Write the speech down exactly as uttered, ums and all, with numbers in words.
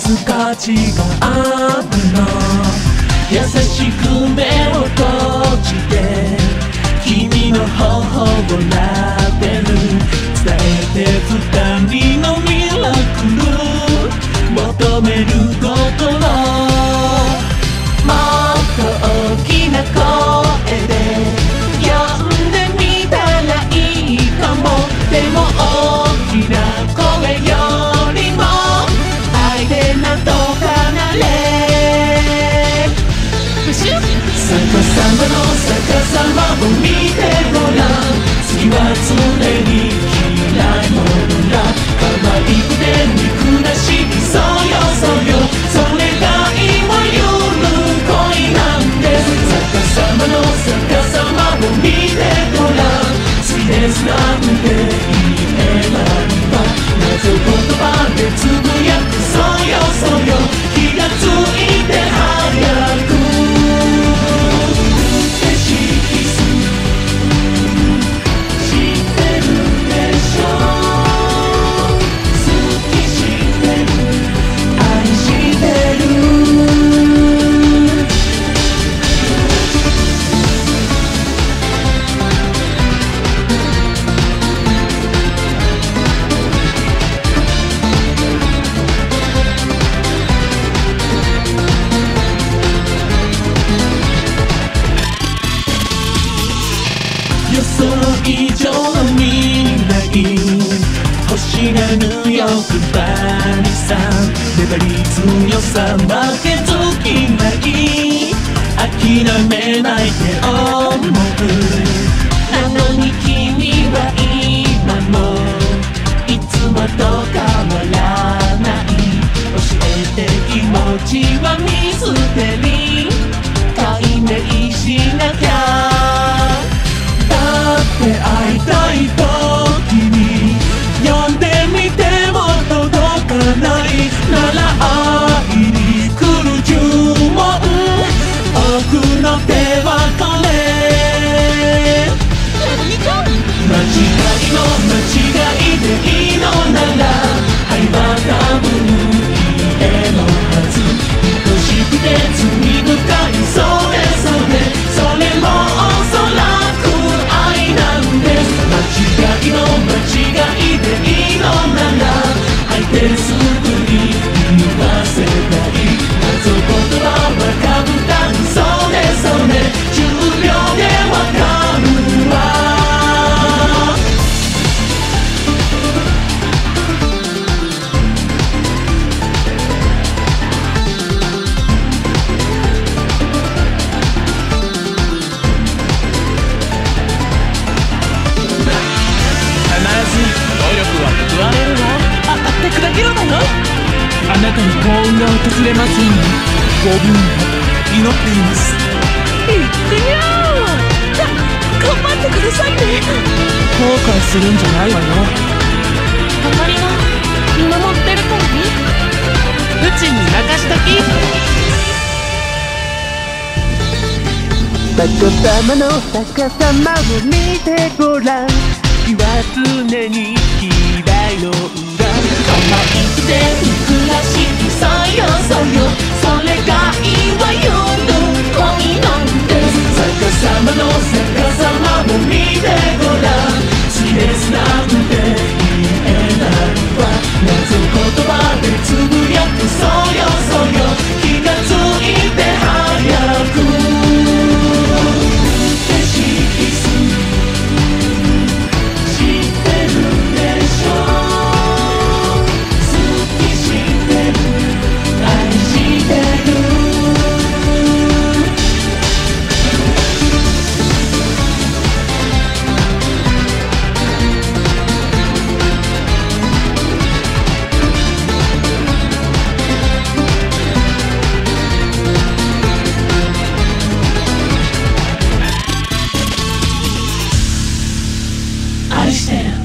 つ価値があるの。優しく目を閉じて君の頬を撫でる。伝えて二人のミラクル求める心。もっと大きな声で呼んでみたらいいかも。でも大きな声よりも愛でなんとかなれ。逆さまの逆さまを見てごらん。次は常に嫌いものだ。可愛くて憎らしい、そうよそうよ、それが今言う恋なんです。逆さまの逆さまを見てごらん。好きですなんて言えないわ。謎言葉でつぶやく、そうよそうよ、気がついて早く予想以上の未来欲しがる欲張りさ、粘り強さ負けず嫌い、諦めないって思う。なのに君は今もいつもと変わらない。教えて気持ちはミステリー、解明しなきゃ。だって会いたい時に呼んでみても届かないなら会いに来る呪文、僕の手はこれ。間違いの間違いでいいのなら愛は多分家のはず。愛しくて罪深い、それそれそれもおそらく愛なんです。間違いの間違いでいいのなら相手すぐに言わせたい。謎言葉は簡単、それそれじゅうびょうでわかるわ。 あなたに幸運が訪れますようにごぶんを祈っています。 いってみよう。じゃ頑張ってくださいね。 後悔するんじゃないわよ。 周りが見守ってるからね。 うちに任しとき。 逆さまの逆さまを見てごらん。気は常に嫌いの裏。可愛くて憎らしい、そうよそうよ、それがいわゆる恋なんです。逆さまの逆さまを見てごらん。好きですなんて言えないわ。謎言葉でつぶやく、そうよそうよ、気がついて早く愛してる。